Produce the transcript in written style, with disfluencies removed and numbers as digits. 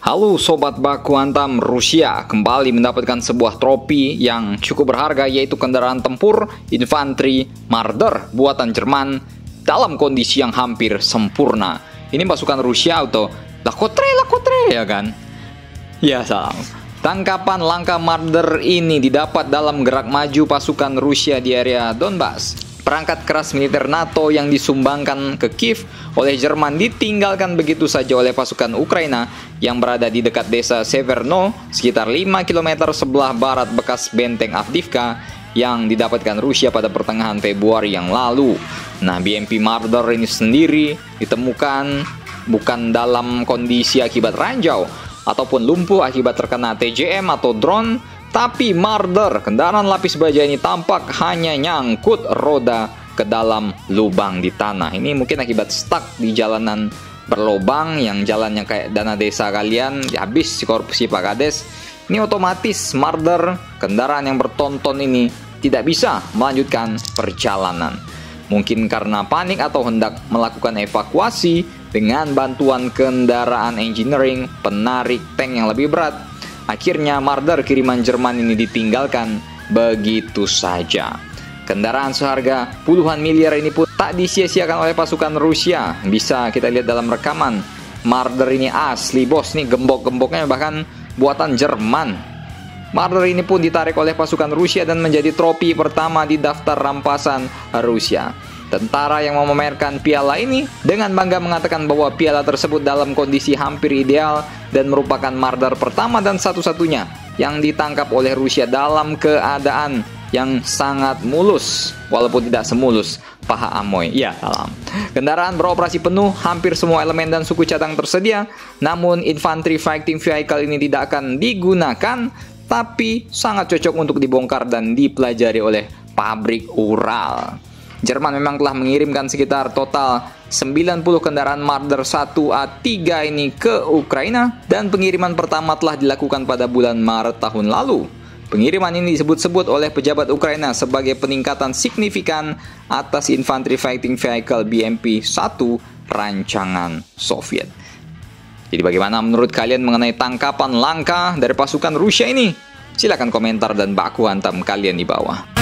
Halo Sobat Baku Hantam, Rusia kembali mendapatkan sebuah trofi yang cukup berharga, yaitu kendaraan tempur infanteri Marder buatan Jerman dalam kondisi yang hampir sempurna. Ini pasukan Rusia atau Lakotre ya kan? Ya salam. Tangkapan langka Marder ini didapat dalam gerak maju pasukan Rusia di area Donbas. Perangkat keras militer NATO yang disumbangkan ke Kiev oleh Jerman ditinggalkan begitu saja oleh pasukan Ukraina yang berada di dekat desa Severno, sekitar 5 km sebelah barat bekas benteng Avdiivka yang didapatkan Rusia pada pertengahan Februari yang lalu. Nah, BMP Marder ini sendiri ditemukan bukan dalam kondisi akibat ranjau ataupun lumpuh akibat terkena TJM atau drone, tapi Marder, kendaraan lapis baja ini tampak hanya nyangkut roda ke dalam lubang di tanah. Ini mungkin akibat stuck di jalanan berlobang yang jalannya kayak dana desa kalian, habis si korupsi Pak Kades. Ini otomatis Marder, kendaraan yang bertonton ini tidak bisa melanjutkan perjalanan. Mungkin karena panik atau hendak melakukan evakuasi dengan bantuan kendaraan engineering penarik tank yang lebih berat. Akhirnya Marder kiriman Jerman ini ditinggalkan begitu saja. Kendaraan seharga puluhan miliar ini pun tak disia-siakan oleh pasukan Rusia. Bisa kita lihat dalam rekaman, Marder ini asli bos nih, gembok-gemboknya bahkan buatan Jerman. Marder ini pun ditarik oleh pasukan Rusia dan menjadi trofi pertama di daftar rampasan Rusia. Tentara yang memamerkan piala ini dengan bangga mengatakan bahwa piala tersebut dalam kondisi hampir ideal dan merupakan Marder pertama dan satu-satunya yang ditangkap oleh Rusia dalam keadaan yang sangat mulus, walaupun tidak semulus paha Amoy. Ya, salam. Kendaraan beroperasi penuh, hampir semua elemen dan suku cadang tersedia, namun infantry fighting vehicle ini tidak akan digunakan, tapi sangat cocok untuk dibongkar dan dipelajari oleh pabrik Ural. Jerman memang telah mengirimkan sekitar total 90 kendaraan Marder 1A3 ini ke Ukraina, dan pengiriman pertama telah dilakukan pada bulan Maret tahun lalu. Pengiriman ini disebut-sebut oleh pejabat Ukraina sebagai peningkatan signifikan atas infantry fighting vehicle BMP-1 rancangan Soviet. Jadi bagaimana menurut kalian mengenai tangkapan langka dari pasukan Rusia ini? Silahkan komentar dan baku hantam kalian di bawah.